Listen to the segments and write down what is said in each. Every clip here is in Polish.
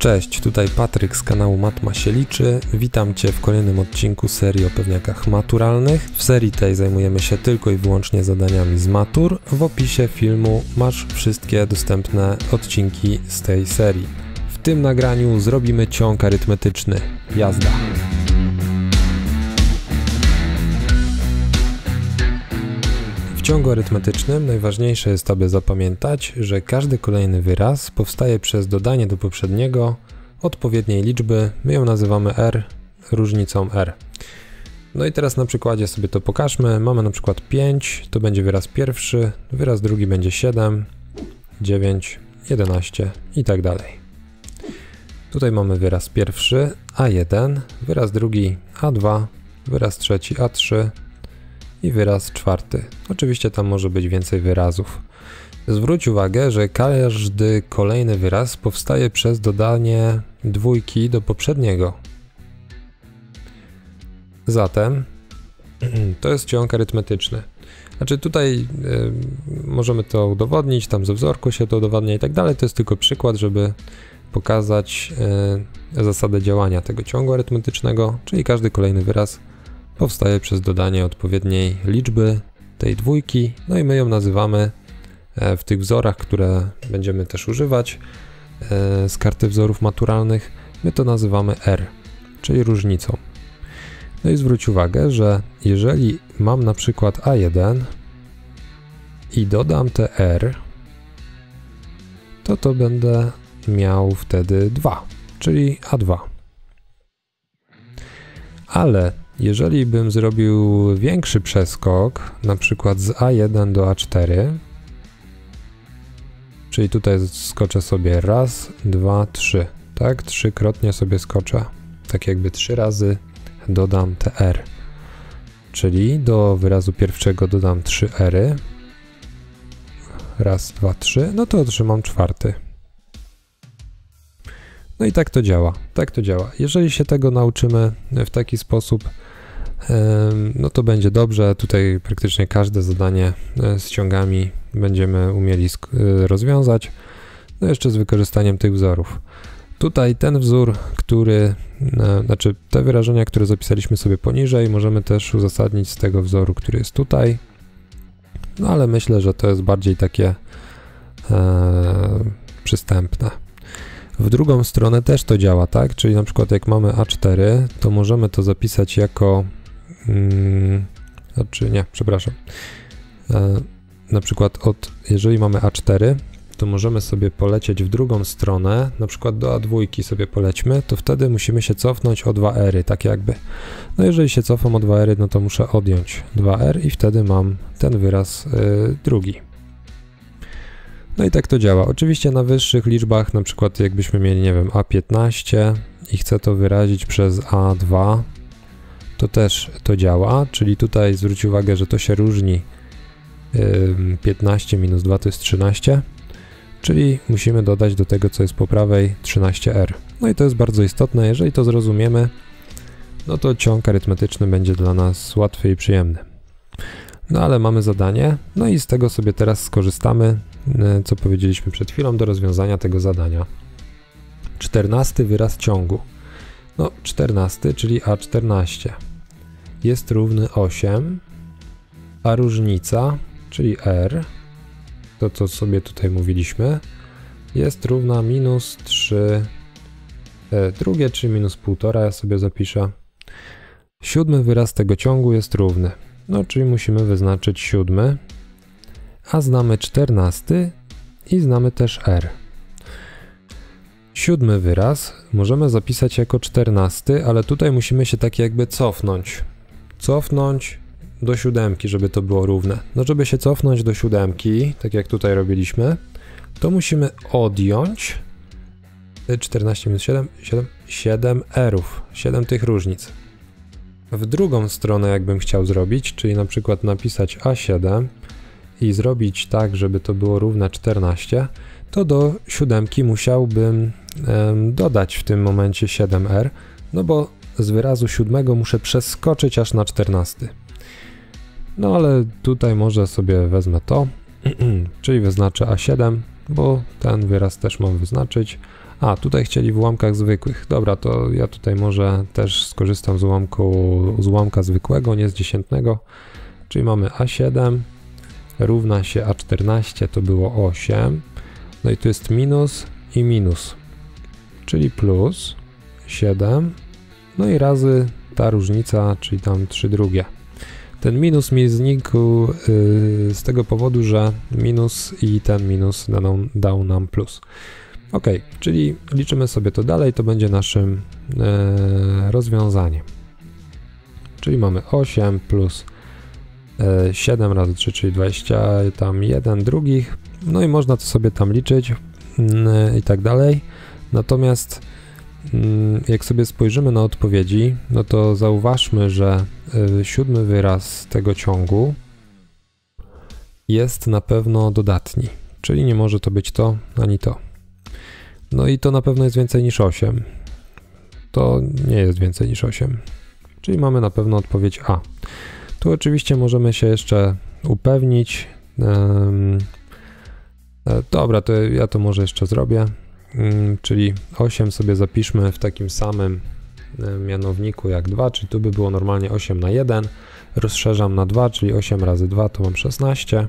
Cześć, tutaj Patryk z kanału Matma się liczy. Witam Cię w kolejnym odcinku serii o pewniakach maturalnych. W serii tej zajmujemy się tylko i wyłącznie zadaniami z matur. W opisie filmu masz wszystkie dostępne odcinki z tej serii. W tym nagraniu zrobimy ciąg arytmetyczny. Jazda! W ciągu arytmetycznym najważniejsze jest, aby zapamiętać, że każdy kolejny wyraz powstaje przez dodanie do poprzedniego odpowiedniej liczby. My ją nazywamy r, różnicą r. No i teraz na przykładzie sobie to pokażmy. Mamy na przykład 5, to będzie wyraz pierwszy, wyraz drugi będzie 7, 9, 11 i tak dalej. Tutaj mamy wyraz pierwszy A1, wyraz drugi A2, wyraz trzeci A3, i wyraz czwarty. Oczywiście tam może być więcej wyrazów. Zwróć uwagę, że każdy kolejny wyraz powstaje przez dodanie dwójki do poprzedniego. Zatem to jest ciąg arytmetyczny. Znaczy tutaj możemy to udowodnić, tam ze wzorku się to udowadnia i tak dalej. To jest tylko przykład, żeby pokazać zasadę działania tego ciągu arytmetycznego, czyli każdy kolejny wyraz powstaje przez dodanie odpowiedniej liczby tej dwójki, no i my ją nazywamy w tych wzorach, które będziemy też używać z karty wzorów maturalnych, my to nazywamy r, czyli różnicą. No i zwróć uwagę, że jeżeli mam na przykład A1 i dodam te r, to będę miał wtedy 2, czyli A2. Ale jeżeli bym zrobił większy przeskok, na przykład z A1 do A4, czyli tutaj skoczę sobie raz, dwa, trzy, tak? Trzykrotnie sobie skoczę, tak jakby 3 razy dodam te r, czyli do wyrazu pierwszego dodam 3 r, raz, dwa, trzy, no to otrzymam czwarty. No i tak to działa, tak to działa. Jeżeli się tego nauczymy w taki sposób, no to będzie dobrze. Tutaj praktycznie każde zadanie z ciągami będziemy umieli rozwiązać, no jeszcze z wykorzystaniem tych wzorów. Tutaj ten wzór, znaczy te wyrażenia, które zapisaliśmy sobie poniżej, możemy też uzasadnić z tego wzoru, który jest tutaj, no ale myślę, że to jest bardziej takie przystępne. W drugą stronę też to działa, tak? Czyli na przykład jak mamy A4, to możemy to zapisać jako na przykład jeżeli mamy A4, to możemy sobie polecieć w drugą stronę, na przykład do A2 sobie polećmy, to wtedy musimy się cofnąć o 2r, tak jakby. No jeżeli się cofam o 2r, no to muszę odjąć 2r i wtedy mam ten wyraz drugi. No i tak to działa. Oczywiście na wyższych liczbach, na przykład jakbyśmy mieli, nie wiem, A15 i chcę to wyrazić przez A2, to też to działa, czyli tutaj zwróć uwagę, że to się różni. 15 minus 2 to jest 13, czyli musimy dodać do tego, co jest po prawej, 13r. No i to jest bardzo istotne. Jeżeli to zrozumiemy, no to ciąg arytmetyczny będzie dla nas łatwy i przyjemny. No ale mamy zadanie, no i z tego sobie teraz skorzystamy, co powiedzieliśmy przed chwilą, do rozwiązania tego zadania. 14 wyraz ciągu. No 14, czyli A14 jest równy 8, a różnica, czyli r, to co sobie tutaj mówiliśmy, jest równa minus 3 drugie, czyli minus 1,5, ja sobie zapiszę. 7 wyraz tego ciągu jest równy. No, czyli musimy wyznaczyć 7, a znamy 14 i znamy też r. 7 wyraz możemy zapisać jako 14, ale tutaj musimy się tak jakby cofnąć do 7, żeby to było równe. No, żeby się cofnąć do 7, tak jak tutaj robiliśmy, to musimy odjąć 14 minus 7 r-ów, 7 tych różnic. W drugą stronę jakbym chciał zrobić, czyli na przykład napisać A7 i zrobić tak, żeby to było równe 14, to do 7 musiałbym dodać w tym momencie 7r, no bo z wyrazu 7 muszę przeskoczyć aż na 14. No ale tutaj może sobie wezmę to, czyli wyznaczę A7, bo ten wyraz też mam wyznaczyć, A, tutaj chcieli w ułamkach zwykłych. Dobra, to ja tutaj może też skorzystam z ułamka zwykłego, nie z dziesiętnego. Czyli mamy A7 równa się A14, to było 8. No i tu jest minus i minus, czyli plus 7. No i razy ta różnica, czyli tam 3/2. Ten minus mi znikł z tego powodu, że minus i ten minus dał nam plus. Ok, czyli liczymy sobie to dalej, to będzie naszym rozwiązaniem. Czyli mamy 8 plus 7 razy 3, czyli 21 drugich. No i można to sobie tam liczyć i tak dalej. Natomiast jak sobie spojrzymy na odpowiedzi, no to zauważmy, że 7. wyraz tego ciągu jest na pewno dodatni, czyli nie może to być to ani to. No i to na pewno jest więcej niż 8. To nie jest więcej niż 8. Czyli mamy na pewno odpowiedź A. Tu oczywiście możemy się jeszcze upewnić. Dobra, to ja to może jeszcze zrobię. Czyli 8 sobie zapiszmy w takim samym mianowniku jak 2, czyli tu by było normalnie 8 na 1. Rozszerzam na 2, czyli 8 razy 2 to mam 16.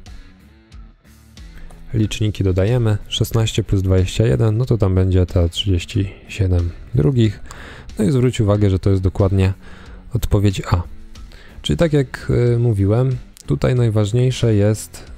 Liczniki dodajemy. 16 plus 21, no to tam będzie ta 37 drugich. No i zwróć uwagę, że to jest dokładnie odpowiedź A. Czyli tak jak mówiłem, tutaj najważniejsze jest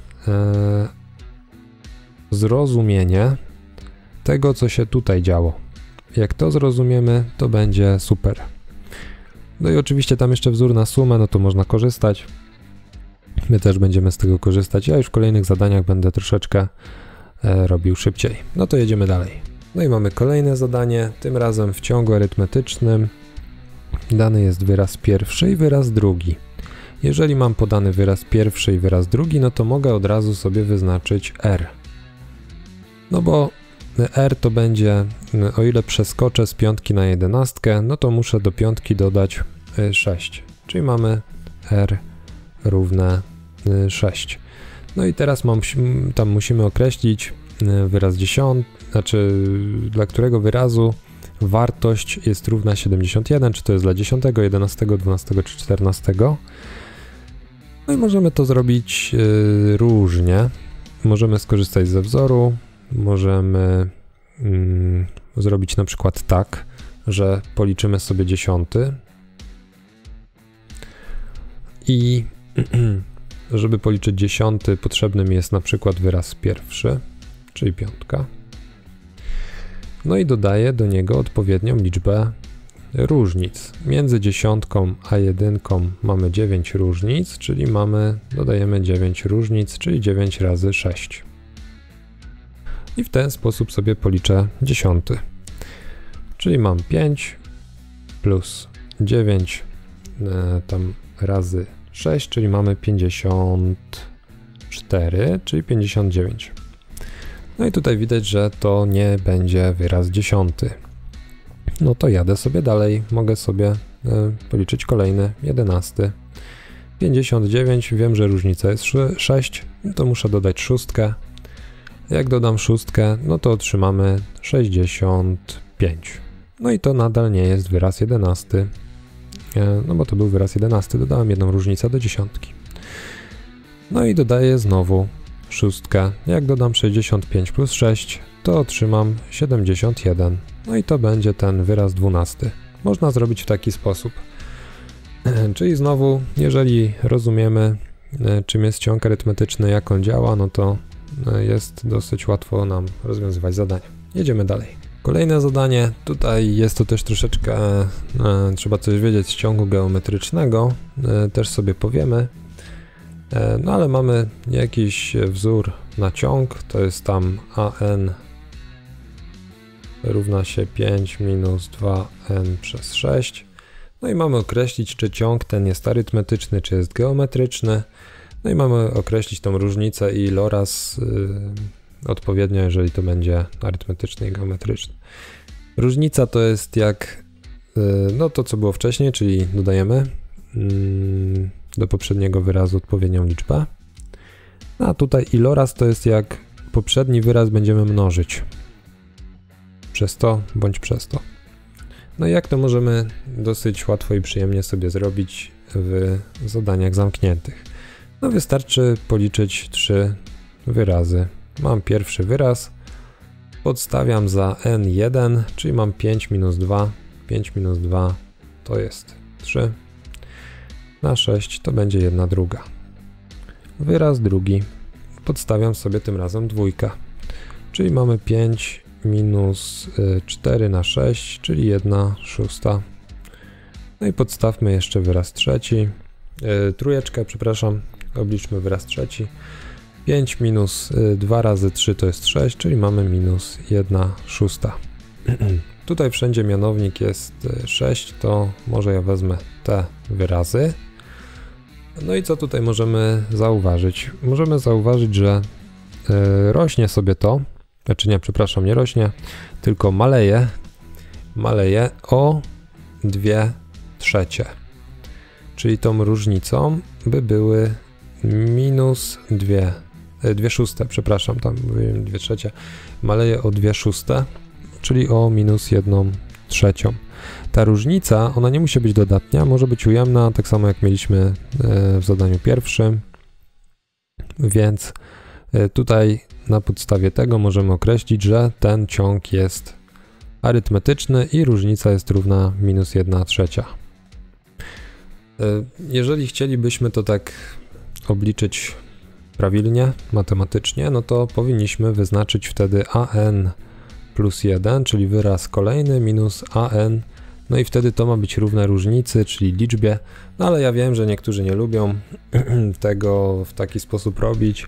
zrozumienie tego, co się tutaj działo. Jak to zrozumiemy, to będzie super. No i oczywiście tam jeszcze wzór na sumę, no to można korzystać. My też będziemy z tego korzystać. Ja już w kolejnych zadaniach będę troszeczkę robił szybciej. No to jedziemy dalej. No i mamy kolejne zadanie, tym razem w ciągu arytmetycznym. Dany jest wyraz pierwszy i wyraz drugi. Jeżeli mam podany wyraz pierwszy i wyraz drugi, no to mogę od razu sobie wyznaczyć R. No bo R to będzie, o ile przeskoczę z piątki na 11, no to muszę do piątki dodać 6. Czyli mamy R równe 6. No i teraz tam musimy określić wyraz 10, znaczy dla którego wyrazu wartość jest równa 71, czy to jest dla 10, 11, 12 czy 14. No i możemy to zrobić różnie. Możemy skorzystać ze wzoru, możemy zrobić na przykład tak, że policzymy sobie 10 i żeby policzyć 10 potrzebny mi jest na przykład wyraz pierwszy, czyli piątka. No i dodaję do niego odpowiednią liczbę różnic. Między 10 a 1 mamy 9 różnic, czyli dodajemy 9 różnic, czyli 9 razy 6. I w ten sposób sobie policzę 10. Czyli mam 5 plus 9 tam razy 6, czyli mamy 54, czyli 59. No i tutaj widać, że to nie będzie wyraz 10. No to jadę sobie dalej, mogę sobie policzyć kolejny, 11. 59, wiem, że różnica jest 6, to muszę dodać 6. Jak dodam 6, no to otrzymamy 65. No i to nadal nie jest wyraz 11. No bo to był wyraz 11, dodałem jedną różnicę do 10. No i dodaję znowu 6. Jak dodam 65 plus 6, to otrzymam 71. No i to będzie ten wyraz 12. Można zrobić w taki sposób. Czyli znowu, jeżeli rozumiemy, czym jest ciąg arytmetyczny, jak on działa, no to jest dosyć łatwo nam rozwiązywać zadania. Jedziemy dalej. Kolejne zadanie, tutaj jest to też troszeczkę, trzeba coś wiedzieć z ciągu geometrycznego, też sobie powiemy. No ale mamy jakiś wzór na ciąg, to jest tam an równa się 5 minus 2n przez 6. No i mamy określić, czy ciąg ten jest arytmetyczny, czy jest geometryczny. No i mamy określić tą różnicę i iloraz odpowiednio, jeżeli to będzie arytmetyczny i geometryczny. Różnica to jest jak no to, co było wcześniej, czyli dodajemy do poprzedniego wyrazu odpowiednią liczbę. A tutaj iloraz to jest jak poprzedni wyraz będziemy mnożyć. przez to, bądź przez to. No i jak to możemy dosyć łatwo i przyjemnie sobie zrobić w zadaniach zamkniętych? No wystarczy policzyć 3 wyrazy. Mam pierwszy wyraz, podstawiam za n1, czyli mam 5 minus 2. 5 minus 2 to jest 3. Na 6 to będzie 1/2. Wyraz drugi, podstawiam sobie tym razem dwójkę, czyli mamy 5 minus 4 na 6, czyli 1/6. No i podstawmy jeszcze wyraz trzeci, trójeczkę, przepraszam, obliczmy wyraz trzeci. 5 minus 2 razy 3 to jest 6, czyli mamy minus 1/6. Tutaj wszędzie mianownik jest 6, to może ja wezmę te wyrazy. No i co tutaj możemy zauważyć? Możemy zauważyć, że rośnie sobie to, znaczy nie, przepraszam, nie rośnie, tylko maleje o 2/3. Czyli tą różnicą by były minus 2/6, przepraszam, tam mówiłem 2/3, maleje o 2/6, czyli o minus 1/3. Ta różnica, ona nie musi być dodatnia, może być ujemna, tak samo jak mieliśmy w zadaniu pierwszym, więc tutaj na podstawie tego możemy określić, że ten ciąg jest arytmetyczny i różnica jest równa minus 1/3. Jeżeli chcielibyśmy to tak obliczyć prawidłnie, matematycznie, no to powinniśmy wyznaczyć wtedy an plus 1, czyli wyraz kolejny minus an, no i wtedy to ma być równe różnicy, czyli liczbie, no ale ja wiem, że niektórzy nie lubią tego w taki sposób robić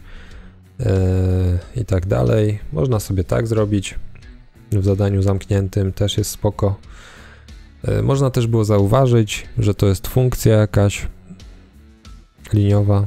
i tak dalej. Można sobie tak zrobić, w zadaniu zamkniętym też jest spoko. Można też było zauważyć, że to jest funkcja jakaś liniowa,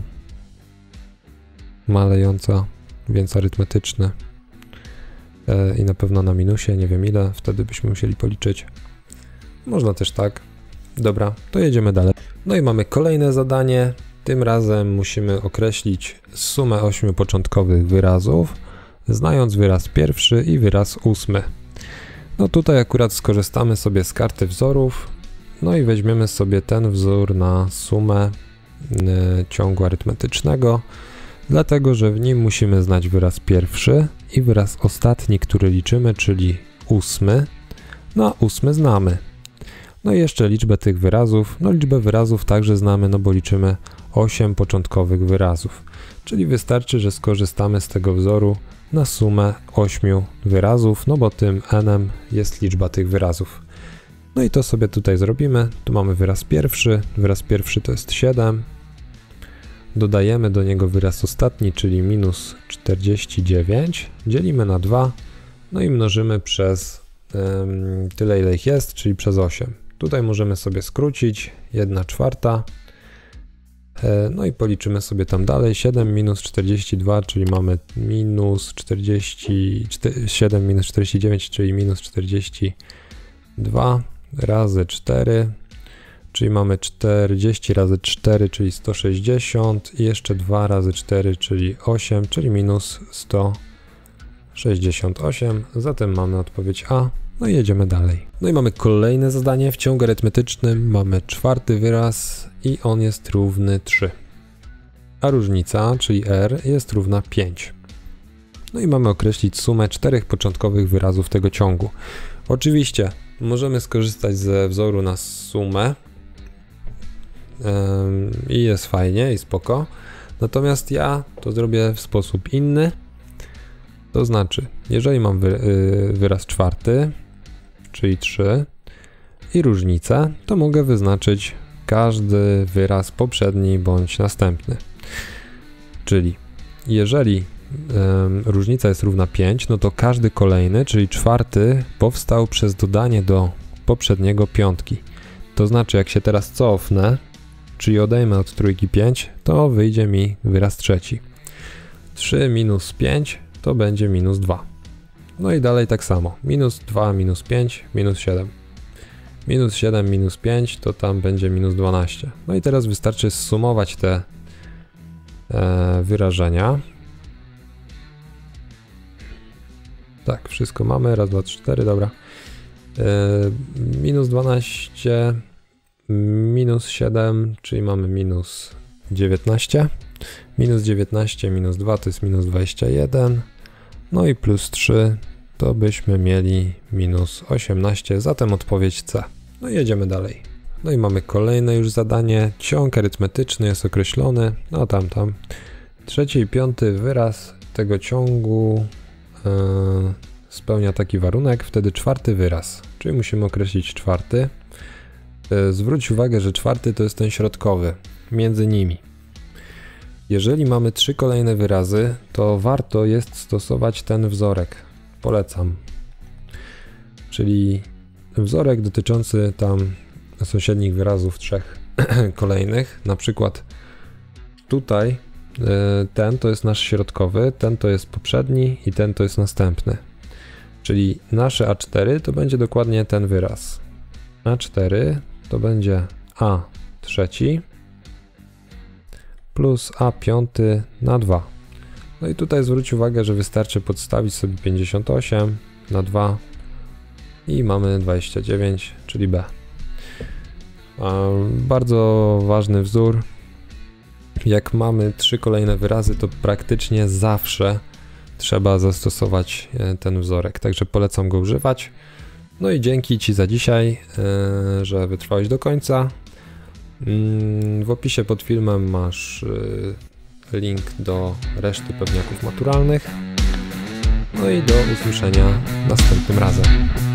malejąca, więc arytmetyczne i na pewno na minusie, nie wiem ile, wtedy byśmy musieli policzyć. Można też tak. Dobra, to jedziemy dalej. No i mamy kolejne zadanie. Tym razem musimy określić sumę 8 początkowych wyrazów, znając wyraz pierwszy i wyraz ósmy. No tutaj akurat skorzystamy sobie z karty wzorów, no i weźmiemy sobie ten wzór na sumę ciągu arytmetycznego, dlatego że w nim musimy znać wyraz pierwszy i wyraz ostatni, który liczymy, czyli ósmy. No a ósmy znamy. No i jeszcze liczbę tych wyrazów. No liczbę wyrazów także znamy, no bo liczymy 8 początkowych wyrazów. Czyli wystarczy, że skorzystamy z tego wzoru na sumę 8 wyrazów, no bo tym n jest liczba tych wyrazów. No i to sobie tutaj zrobimy. Tu mamy wyraz pierwszy to jest 7. Dodajemy do niego wyraz ostatni, czyli minus 49. Dzielimy na 2, no i mnożymy przez tyle, ile ich jest, czyli przez 8. Tutaj możemy sobie skrócić 1/4. No i policzymy sobie tam dalej. 7 minus 42, czyli mamy minus 7 minus 49, czyli minus 42 razy 4, czyli mamy 40 razy 4, czyli 160 i jeszcze 2 razy 4, czyli 8, czyli minus 168. Zatem mamy odpowiedź A. No i jedziemy dalej. No i mamy kolejne zadanie w ciągu arytmetycznym. Mamy czwarty wyraz i on jest równy 3. A różnica, czyli R, jest równa 5. No i mamy określić sumę 4 początkowych wyrazów tego ciągu. Oczywiście możemy skorzystać ze wzoru na sumę i jest fajnie i spoko. Natomiast ja to zrobię w sposób inny. To znaczy, jeżeli mam wyraz czwarty, czyli 3 i różnicę, to mogę wyznaczyć każdy wyraz poprzedni bądź następny. Czyli jeżeli różnica jest równa 5, no to każdy kolejny, czyli czwarty, powstał przez dodanie do poprzedniego piątki. To znaczy, jak się teraz cofnę, czyli odejmę od trójki 5, to wyjdzie mi wyraz trzeci. 3 minus 5 to będzie minus 2. No i dalej tak samo. Minus 2, minus 5, minus 7. Minus 7, minus 5 to tam będzie minus 12. No i teraz wystarczy zsumować te wyrażenia. Tak, wszystko mamy. Raz, dwa, 4, dobra. Minus 12, minus 7, czyli mamy minus 19. Minus 19, minus 2 to jest minus 21. No i plus 3 to byśmy mieli minus 18, zatem odpowiedź C. No i jedziemy dalej. No i mamy kolejne już zadanie. Ciąg arytmetyczny jest określony. No tam. Trzeci i piąty wyraz tego ciągu spełnia taki warunek, wtedy czwarty wyraz. Czyli musimy określić czwarty. Zwróć uwagę, że czwarty to jest ten środkowy, między nimi. Jeżeli mamy 3 kolejne wyrazy, to warto jest stosować ten wzorek. Polecam. Czyli wzorek dotyczący tam sąsiednich wyrazów 3 kolejnych. Na przykład tutaj ten to jest nasz środkowy, ten to jest poprzedni i ten to jest następny. Czyli nasze A4 to będzie dokładnie ten wyraz. A4 to będzie A trzeci plus A5 na 2. No i tutaj zwróć uwagę, że wystarczy podstawić sobie 58 na 2 i mamy 29, czyli B. Bardzo ważny wzór. Jak mamy 3 kolejne wyrazy, to praktycznie zawsze trzeba zastosować ten wzorek, także polecam go używać. No i dzięki Ci za dzisiaj, że wytrwałeś do końca. W opisie pod filmem masz link do reszty pewniaków maturalnych. No i do usłyszenia następnym razem.